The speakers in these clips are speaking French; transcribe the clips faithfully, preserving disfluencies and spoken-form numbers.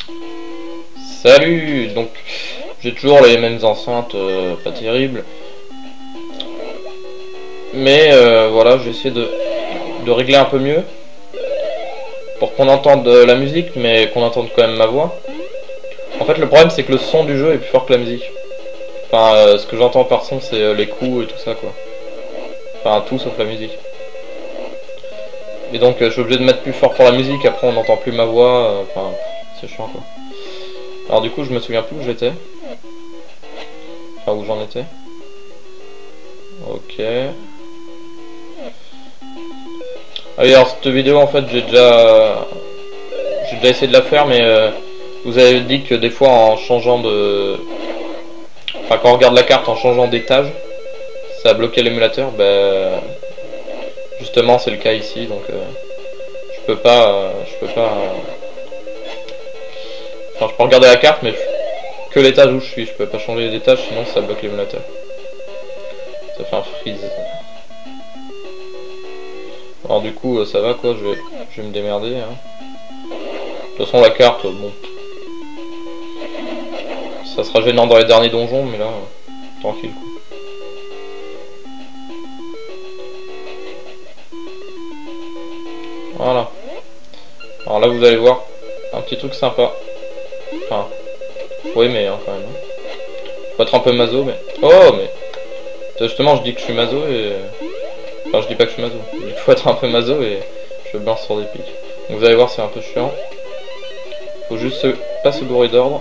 Salut. Donc j'ai toujours les mêmes enceintes, euh, pas terribles. Mais euh, voilà, j'ai essayé de, de régler un peu mieux. Pour qu'on entende la musique, mais qu'on entende quand même ma voix. En fait, le problème c'est que le son du jeu est plus fort que la musique. Enfin, euh, ce que j'entends par son, c'est euh, les coups et tout ça, quoi. Enfin, tout sauf la musique. Et donc, euh, je suis obligé de mettre plus fort pour la musique, après on n'entend plus ma voix. euh, Enfin, c'est chiant, quoi. Alors du coup, je me souviens plus où j'étais. Enfin, où j'en étais. Ok. Ah oui, alors cette vidéo, en fait, j'ai déjà... J'ai déjà essayé de la faire, mais... Euh, vous avez dit que des fois, en changeant de... Enfin, quand on regarde la carte en changeant d'étage, ça a bloqué l'émulateur. Ben... Justement, c'est le cas ici, donc... Euh, je peux pas... Euh, je peux pas... Euh... Enfin, je peux regarder la carte, mais que l'étage où je suis. Je peux pas changer d'étage, sinon ça bloque l'émulateur. Ça fait un freeze. Alors du coup, ça va quoi, je vais, je vais me démerder. Hein. De toute façon, la carte, bon... Ça sera gênant dans les derniers donjons, mais là, tranquille quoi. Voilà. Alors là, vous allez voir un petit truc sympa. Enfin, faut aimer hein, quand même. Faut être un peu maso, mais... Oh, mais... Justement, je dis que je suis maso et... Enfin, je dis pas que je suis maso. Il faut être un peu maso et je balance sur des pics. Donc vous allez voir, c'est un peu chiant. Faut juste se... pas se bourrer d'ordre.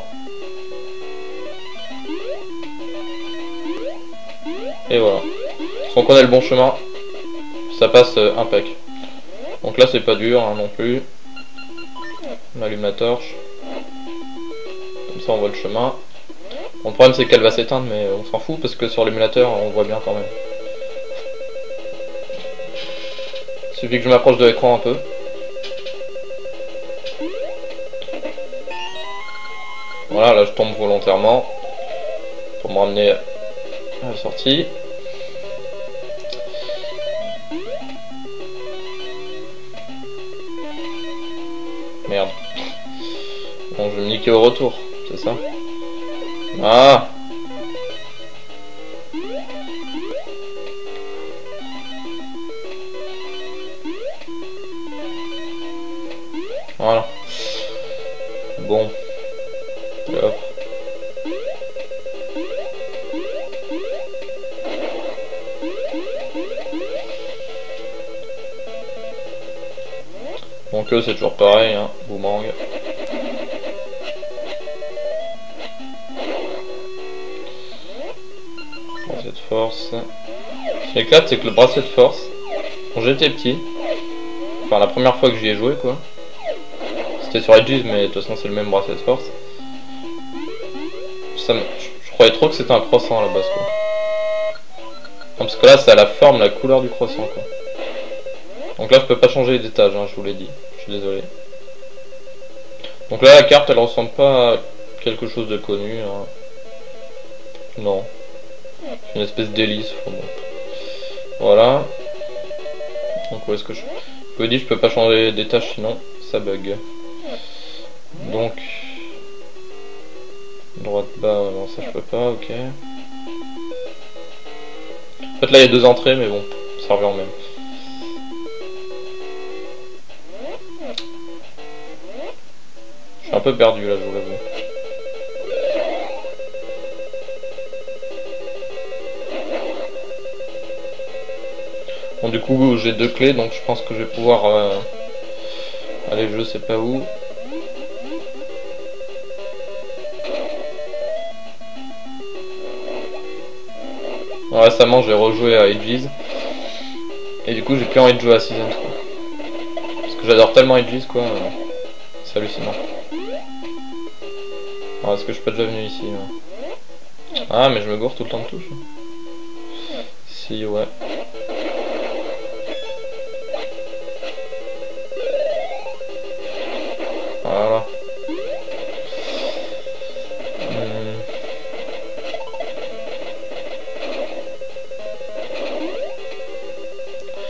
Et voilà. Si on connaît le bon chemin, ça passe euh, impec. Donc là, c'est pas dur hein, non plus. On allume la torche. Comme ça, on voit le chemin. Bon, le problème, c'est qu'elle va s'éteindre, mais on s'en fout parce que sur l'émulateur, on voit bien quand même. Il suffit que je m'approche de l'écran un peu. Voilà, là je tombe volontairement pour me ramener à la sortie. Merde. Bon, je vais me niquer au retour, c'est ça? Ah! Voilà. Bon. Hop. Donc eux c'est toujours pareil, hein, boomerang. Bracelet de force. Ce qui éclate, c'est que le bracelet de force, quand j'étais petit, enfin la première fois que j'y ai joué quoi, c'était sur Edges, mais de toute façon c'est le même bracelet de force. Ça me... Je croyais trop que c'était un croissant à la base quoi. Non, parce que là c'est à la forme, la couleur du croissant quoi. Donc là je peux pas changer d'étage, hein, je vous l'ai dit, je suis désolé. Donc là la carte elle ressemble pas à quelque chose de connu. Hein. Non. C'est une espèce d'hélice. Bon. Voilà. Donc où est-ce que je... Je vous dis je peux pas changer d'étage sinon ça bug. Donc... Droite bas, non ça je peux pas, ok. En fait là il y a deux entrées mais bon, ça revient en même. Je suis un peu perdu là, je vous l'avoue. Bon du coup j'ai deux clés donc je pense que je vais pouvoir euh... aller je sais pas où. Bon, récemment j'ai rejoué à Edges et du coup j'ai plus envie de jouer à Seasons quoi. Parce que j'adore tellement Edges quoi, euh... c'est hallucinant. Alors est-ce que je suis pas déjà venu ici là? Ah mais je me gourre tout le temps de touche. Si ouais. Voilà. Hum.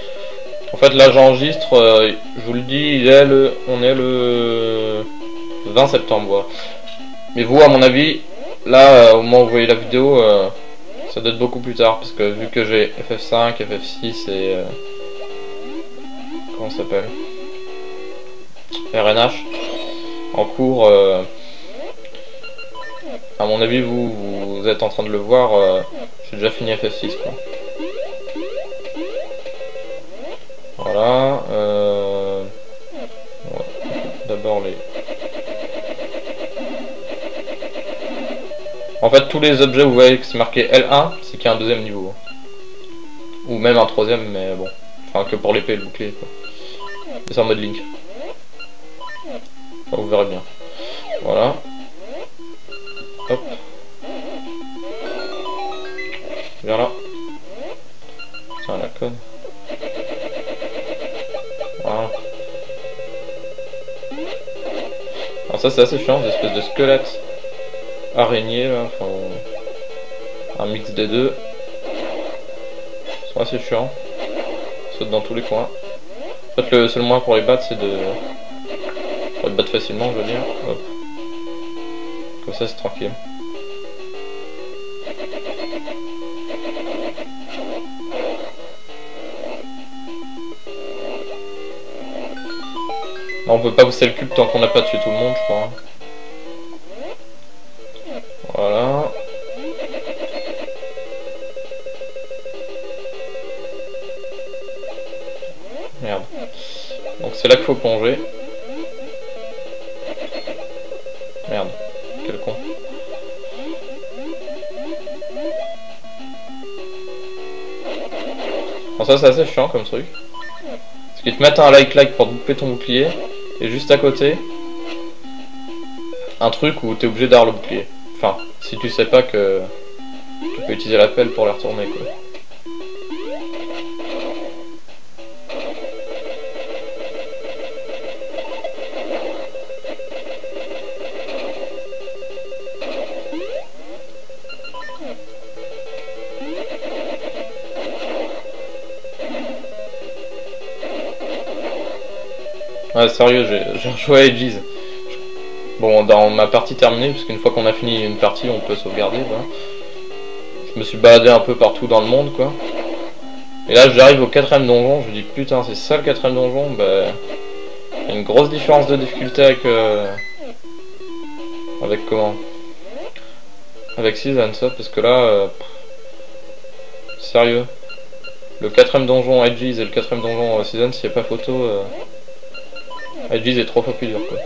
En fait là j'enregistre, euh, je vous le dis, il est le, on est le vingt septembre. Voilà. Mais vous, à mon avis, là, euh, au moment où vous voyez la vidéo, euh, ça doit être beaucoup plus tard. Parce que vu que j'ai F F cinq, F F six et... Euh, comment ça s'appelle, R N H en cours, euh, à mon avis, vous, vous êtes en train de le voir, euh, j'ai déjà fini F F six, quoi. Voilà, euh... ouais. D'abord les... En fait, tous les objets, vous voyez que c'est marqué L un, c'est qu'il y a un deuxième niveau. Ou même un troisième, mais bon. Enfin, que pour l'épée et le bouclier, quoi. C'est en mode Link. Enfin, vous verrez bien. Voilà. Hop. Vers là. Putain, la conne. Voilà. Alors ça c'est assez chiant, des espèces de squelettes araignées là, enfin un mix des deux. Ils sont assez chiants. Ils sautent dans tous les coins. En fait le seul moyen pour les battre c'est de... Pour les battre facilement je veux dire. Hop. Comme ça c'est tranquille. Non, on peut pas pousser le cube tant qu'on n'a pas tué tout le monde, je crois. Voilà. Merde. Donc c'est là qu'il faut plonger. Merde. Quel con. Bon, ça c'est assez chiant comme truc. Parce qu'ils te mettent un like-like pour te bouffer ton bouclier. Et juste à côté, un truc où t'es obligé d'avoir le bouclier. Enfin, si tu sais pas que tu peux utiliser la pelle pour les retourner, quoi. Ouais, sérieux, j'ai rejoué à Aegis. Bon, dans ma partie terminée, parce qu'une fois qu'on a fini une partie, on peut sauvegarder, voilà. Je me suis baladé un peu partout dans le monde, quoi. Et là, j'arrive au quatrième donjon, je me dis, putain, c'est ça le quatrième donjon, bah... Il y a une grosse différence de difficulté avec... Euh... Avec comment Avec Season, ça, parce que là... Euh... Sérieux. Le quatrième donjon Aegis et le quatrième donjon euh, Season, s'il n'y a pas photo... Euh... Aegis est trois fois plus dur, quoi.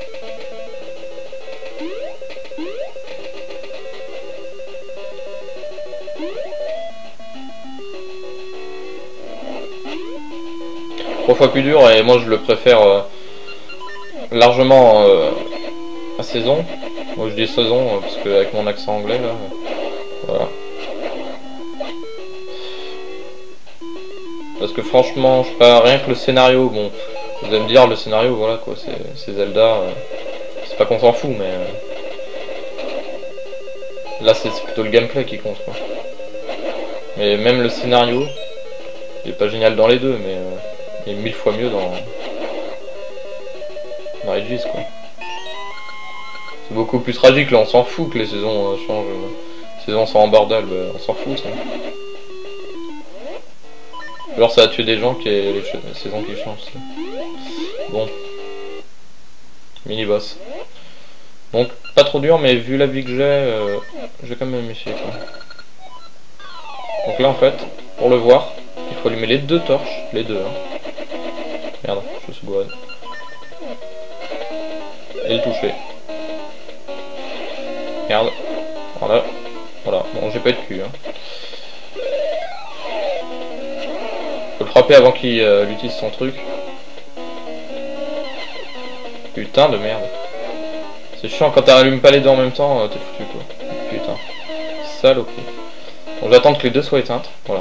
Trois fois plus dur et moi je le préfère euh, largement euh, à saison. Moi je dis saison euh, parce que avec mon accent anglais là, euh, voilà. Parce que franchement, je sais pas, rien que le scénario, bon, vous allez me dire le scénario, voilà quoi, c'est Zelda, euh, c'est pas qu'on s'en fout, mais euh, là c'est plutôt le gameplay qui compte quoi. Mais même le scénario, il est pas génial dans les deux, mais euh, il est mille fois mieux dans dans Aegis quoi. C'est beaucoup plus tragique là, on s'en fout que les saisons euh, changent. Les saisons sont en bordel, bah, on s'en fout ça. Alors ça a tué des gens qui est les, les saisons qui changent. Ça. Bon. Mini boss. Donc pas trop dur mais vu la vie que j'ai, euh, je vais quand même me méfier quoi. Donc là en fait, pour le voir, il faut allumer les deux torches, les deux. Hein. Merde, je suis bourré. Et le toucher. Merde. Voilà. Voilà. Bon, j'ai pas eu de cul. Hein. Faut le frapper avant qu'il euh, utilise son truc. Putain de merde. C'est chiant quand t'allumes pas les deux en même temps, euh, t'es foutu quoi. Putain. Saloperie. Bon, j'attends que les deux soient éteintes. Voilà.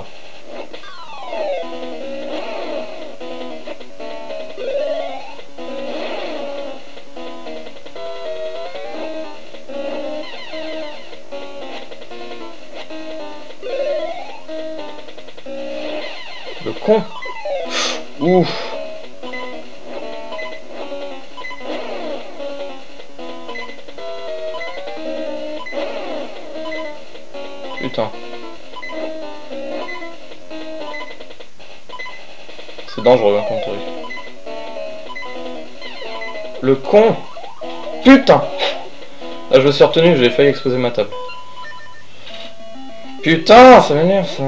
Le con. Ouf. Putain. C'est dangereux hein, comme truc. Le con. Putain. Là je me suis retenu, j'ai failli exploser ma table. Putain, ça m'énerve ça.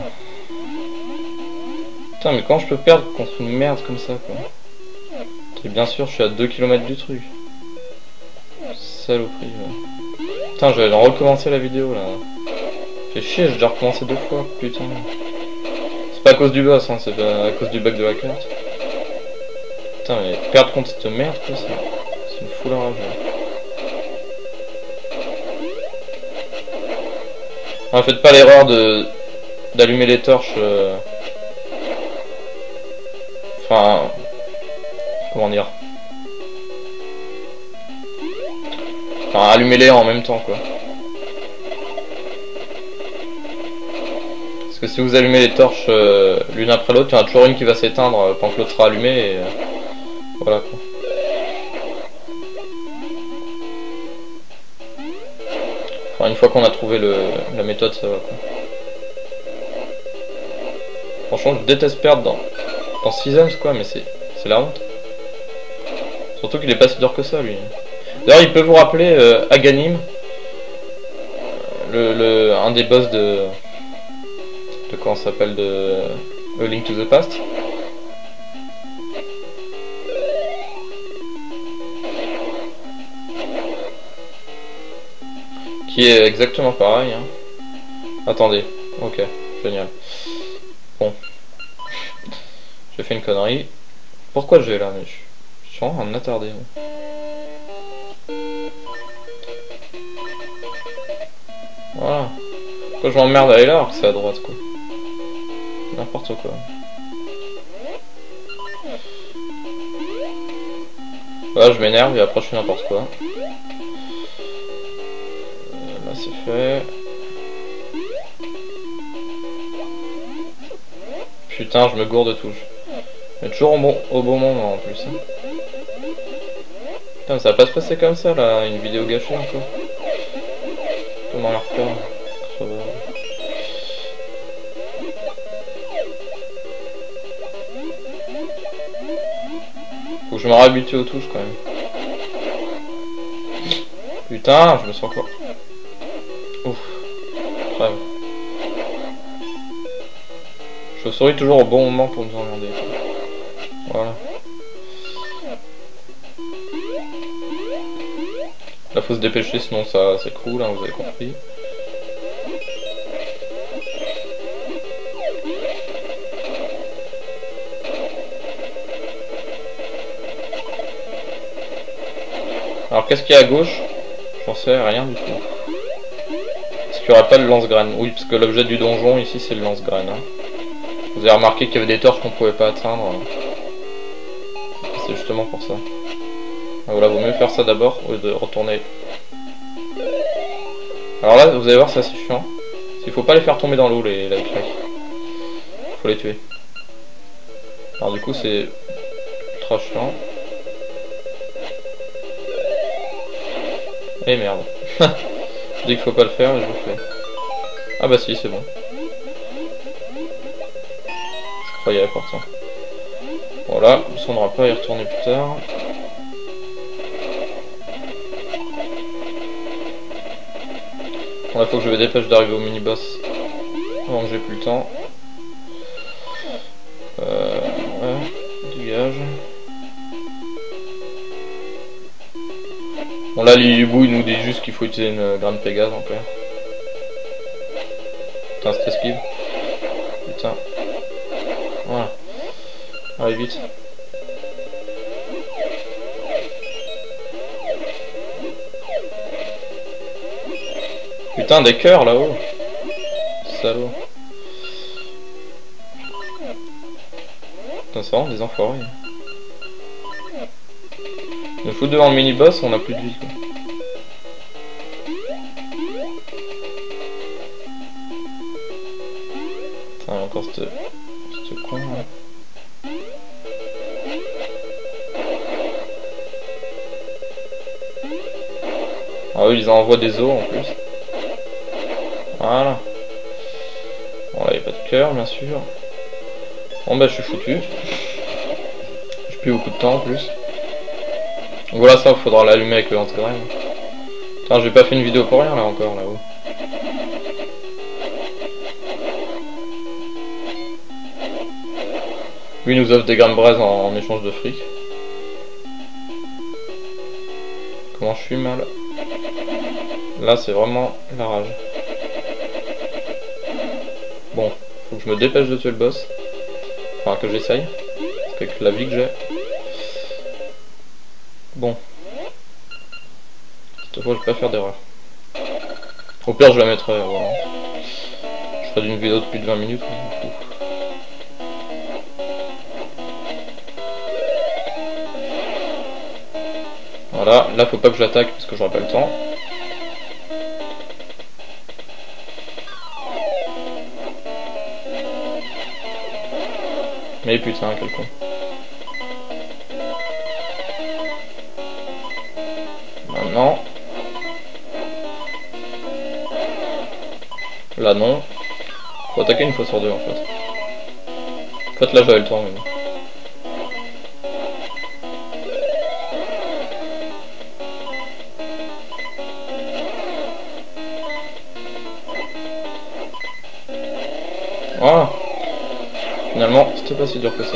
Putain, mais quand je peux perdre contre une merde comme ça quoi. Et bien sûr, je suis à deux kilomètres du truc. Saloperie là. Putain, je vais recommencer la vidéo là. Fait chier, j'ai déjà recommencé deux fois, putain. C'est pas à cause du boss, hein, c'est à cause du bug de la carte. Putain, mais perdre contre cette merde quoi, c'est une foule à rage. Ne faites pas l'erreur de d'allumer les torches. Euh... Enfin, comment dire. Enfin, allumez-les en même temps quoi. Parce que si vous allumez les torches euh, l'une après l'autre, il y en a toujours une qui va s'éteindre euh, pendant que l'autre sera allumée et euh, voilà quoi. Enfin, une fois qu'on a trouvé le, la méthode, ça va quoi. Franchement, je déteste perdre dans, dans Seasons quoi, mais c'est la honte. Surtout qu'il est pas si dur que ça lui. D'ailleurs, il peut vous rappeler euh, Aghanim, le, le, un des boss de, de comment ça s'appelle, de A Link to the Past. Qui est exactement pareil. Hein. Attendez, ok, génial. Bon, j'ai fait une connerie. Pourquoi je vais là, mais je, je suis vraiment un attardé. Hein. Voilà. Pourquoi je m'emmerde à aller là alors que c'est à droite quoi. N'importe quoi. Voilà, je m'énerve et après je fais n'importe quoi. Euh, là c'est fait. Putain, je me gourde de touche. Mais toujours au bon, au bon moment en plus. Hein. Putain, mais ça va pas se passer comme ça là, une vidéo gâchée encore. Comment la refaire? Faut que je me réhabitue aux touches quand même. Putain, je me sens encore. Ouf. Crève. Je souris toujours au bon moment pour nous emmerder. Voilà. Là faut se dépêcher sinon ça s'écroule, hein, vous avez compris. Alors qu'est-ce qu'il y a à gauche? J'en sais rien du tout. Est-ce qu'il n'y aurait pas le lance-graine? Oui, parce que l'objet du donjon ici c'est le lance-graine. Hein. Vous avez remarqué qu'il y avait des torches qu'on pouvait pas atteindre. C'est justement pour ça. Ah, voilà, vaut mieux faire ça d'abord au lieu de retourner. Alors là, vous allez voir, c'est assez chiant. Il faut pas les faire tomber dans l'eau, les la crack. Faut les tuer. Alors du coup, c'est ultra chiant. Eh merde. Je dis qu'il faut pas le faire et je le fais. Ah bah si, c'est bon. Je croyais pourtant. Voilà, ça on n'aura pas à y retourner plus tard. Bon, là faut que je me dépêche d'arriver au mini-boss avant que j'ai plus le temps. Euh, ouais, dégage. Bon là l'Ilibou il nous dit juste qu'il faut utiliser une graine Pégase en clair. Putain cette esquive. Putain. Voilà. Allez vite. Putain des cœurs là-haut. Salaud. Putain c'est vraiment des enfoirés. Il nous fout devant le mini-boss, on a plus de vie quoi. Putain encore cette... cette con là. Ah oui, ils envoient des os en plus. Voilà. Bon là il n'y a pas de cœur bien sûr. Bon bah je suis foutu. J'ai plus beaucoup de temps en plus. Donc voilà, ça il faudra l'allumer avec le lance-graine. Putain, j'ai pas fait une vidéo pour rien là encore là-haut. Lui il nous offre des graines braise en, en échange de fric. Comment je suis mal. Là c'est vraiment la rage. Bon, faut que je me dépêche de tuer le boss. Enfin que j'essaye. Avec la vie que j'ai. Bon. Cette fois je vais pas faire d'erreur. Au pire je la mettrai. Voilà. Je ferai d'une vidéo de plus de vingt minutes. Voilà, là faut pas que je l'attaque parce que j'aurai pas le temps. Mais putain, quel con. Maintenant. Là non. Faut attaquer une fois sur deux en fait. En fait là j'avais le temps mais bon. Voilà. Finalement, c'était pas si dur que ça.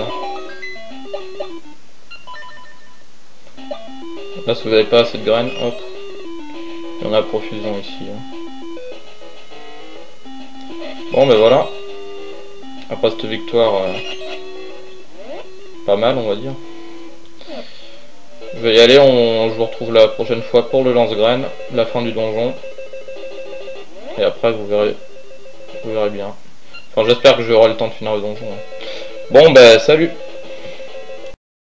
Là, si vous n'avez pas assez de graines, hop. Il y en a à profusion ici. Hein. Bon, ben voilà. Après cette victoire, euh, pas mal, on va dire. Je vais y aller, on, je vous retrouve la prochaine fois pour le lance-graines, la fin du donjon. Et après, vous verrez, vous verrez bien. Enfin, j'espère que j'aurai le temps de finir le donjon. Hein. Bon, ben, salut!